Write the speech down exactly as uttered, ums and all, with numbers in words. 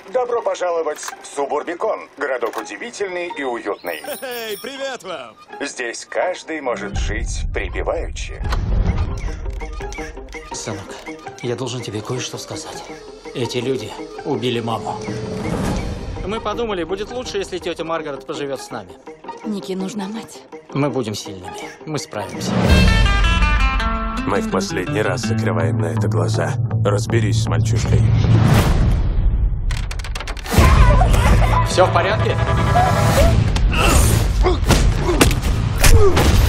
Добро пожаловать в Субурбикон. Городок удивительный и уютный. Эй, привет вам! Здесь каждый может жить припеваючи. Сынок, я должен тебе кое-что сказать. Эти люди убили маму. Мы подумали, будет лучше, если тетя Маргарет поживет с нами. Нике нужна мать. Мы будем сильными. Мы справимся. Мы в последний раз закрываем на это глаза. Разберись с мальчишкой. Все в порядке?